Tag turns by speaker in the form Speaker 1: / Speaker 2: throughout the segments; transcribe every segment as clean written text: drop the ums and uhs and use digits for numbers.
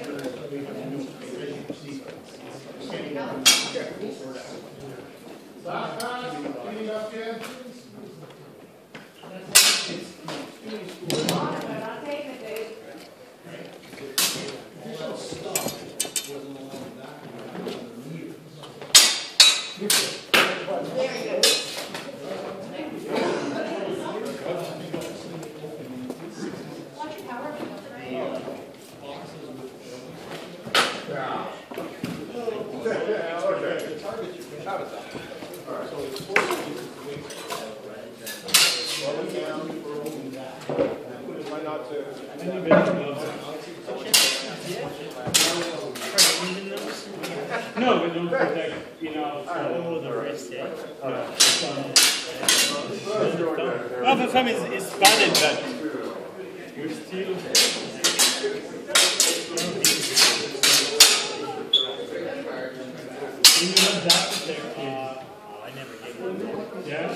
Speaker 1: No, but don't protect, you know, the wrist. Well, the thumb is padded, but we're still. You have that protect. I never gave one. Yeah?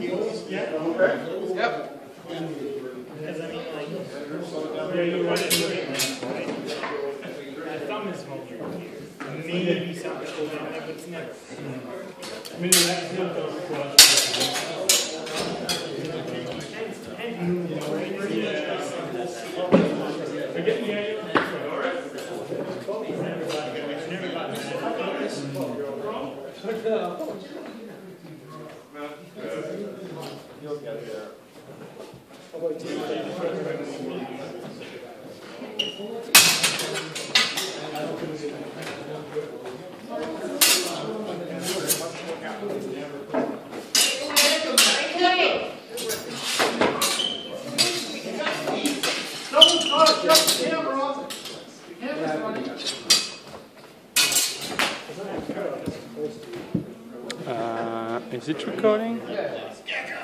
Speaker 1: Yep. Because I mean, like, yeah, you want to do it, right? The thumb is more here. Maybe something over there, but it's never. I mean, that's not the and move the right. Yeah. Forget the idea. Never got
Speaker 2: You'll get there.
Speaker 1: Is it recording?